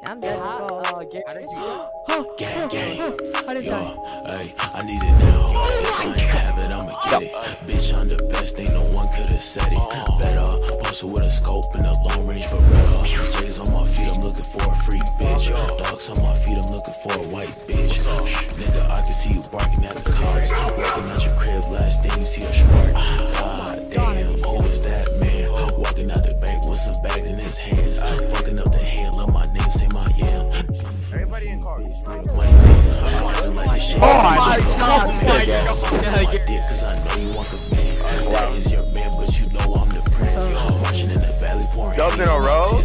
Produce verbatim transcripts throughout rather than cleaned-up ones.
I'm dead before. Uh, Gary, How did you Oh, Gang, gang. I didn't die. Yo, hey, I need it now. If I ain't have it, I'ma get it. Bitch, I'm the best, ain't no one could've said it. Better, posted with a scope and a long range Beretta. J's on my feet, I'm looking for a freak bitch. Dogs on my feet, I'm looking for a white bitch. Nigga, I can see you barking at the cops. Walking out your crib, last thing you see a spark. God damn, who is that man? Walking out the bank with some bags in his hands. Fucking up the head, love my name, say my yam. Everybody in cars. Oh my god! Cause I know you want a man. That is your man, but you know I'm the prince. Marching in the valley, pouring. Dubs in a row?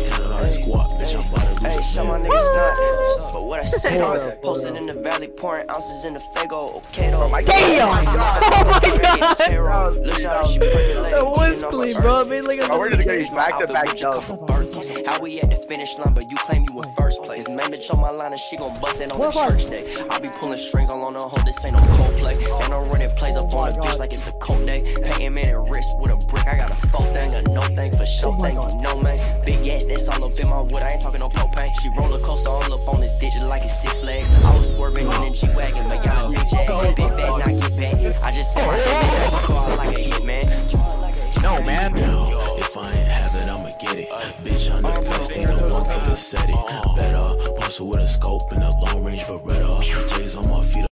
Hey, show my niggas not. But what I say, posted in the valley, pouring ounces in the Fago. Okay, though. Oh my Damn! god! Oh my god! Look how she percolating. That was clean, bro. I mean, like Oh, we're a just gonna use back-to-back jumps. How we at the finish line, but you claim you in first place. Main bitch on my line and she gon' bust it on the church day. I be pulling strings all on the hoe, this ain't no Coldplay. And I'm running plays up on the bitch like it's a cold day. Painting man and wrist with a brick, I got a full thing, a no thing for sure thing, you know man. Big ass, that's all up in my wood, I ain't talking no propane. She roller coaster all up on this ditch like it's Six Flags. I was swerving in the G-Wagon, but y'all new jag. Big fast, now get back. I just said my nigga, you call like a hit man. No, man. If I ain't have it, I'ma get it. Bitch, I'm the best, ain't no one could've said it. Better, posted with a scope and a long range Beretta. J's on my feet.